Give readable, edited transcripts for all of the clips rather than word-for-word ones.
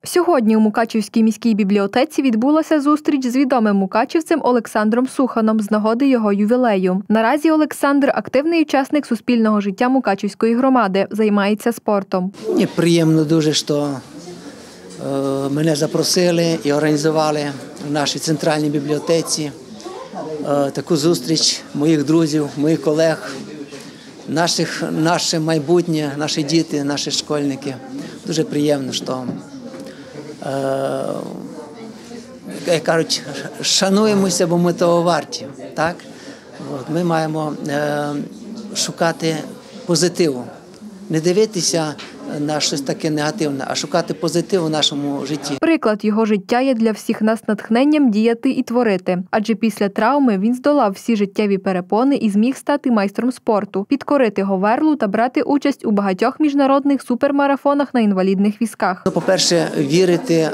Сьогодні у Мукачівській міській бібліотеці відбулася зустріч з відомим мукачівцем Олександром Суханом з нагоди його ювілею. Наразі Олександр – активний учасник суспільного життя Мукачівської громади, займається спортом. Мені приємно дуже, що мене запросили і організували в нашій центральній бібліотеці таку зустріч моїх друзів, моїх колег, наше майбутнє, наші діти, наші школьники. Дуже приємно, що, як кажуть, шануємося, бо ми того варті. Так? Ми маємо шукати позитиву, не дивитися на щось таке негативне, а шукати позитив у нашому житті. Приклад його життя є для всіх нас натхненням діяти і творити. Адже після травми він здолав всі життєві перепони і зміг стати майстром спорту, підкорити говерлу та брати участь у багатьох міжнародних супермарафонах на інвалідних візках. По-перше, вірити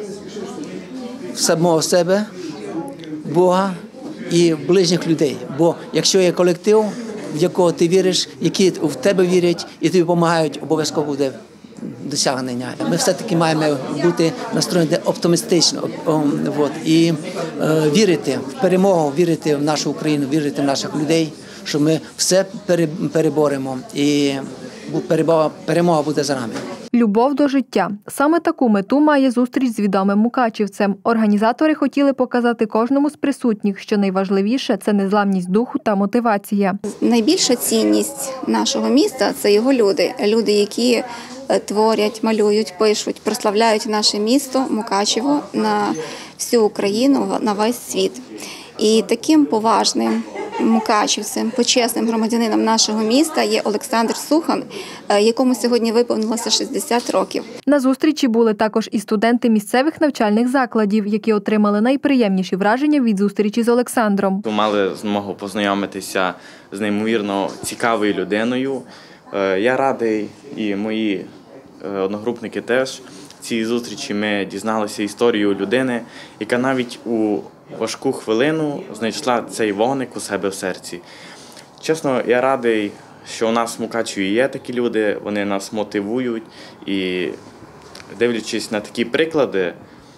в самого себе, Бога і в ближніх людей. Бо якщо є колектив, в якого ти віриш, які в тебе вірять і тобі допомагають, обов'язково буде досягнення. Ми все-таки маємо бути настроєні оптимістично і вірити в перемогу, вірити в нашу Україну, вірити в наших людей, що ми все переборемо і перемога буде за нами. Любов до життя. Саме таку мету має зустріч з відомим мукачівцем. Організатори хотіли показати кожному з присутніх, що найважливіше – це незламність духу та мотивація. Найбільша цінність нашого міста – це його люди. Люди, які творять, малюють, пишуть, прославляють наше місто Мукачево на всю Україну, на весь світ. І таким поважним мукачівцем, почесним громадянином нашого міста є Олександр Сухан, якому сьогодні виповнилося 60 років. На зустрічі були також і студенти місцевих навчальних закладів, які отримали найприємніші враження від зустрічі з Олександром. Мали змогу познайомитися з неймовірно цікавою людиною. Я радий, і мої одногрупники теж. В цій зустрічі ми дізналися історію людини, яка навіть у важку хвилину знайшла цей вогник у себе в серці. Чесно, я радий, що у нас в Мукачеві є такі люди, вони нас мотивують. І дивлячись на такі приклади,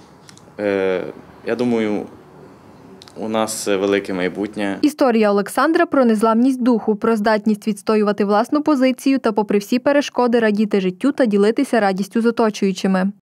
я думаю, у нас велике майбутнє. Історія Олександра про незламність духу, про здатність відстоювати власну позицію та попри всі перешкоди радіти життю та ділитися радістю з оточуючими.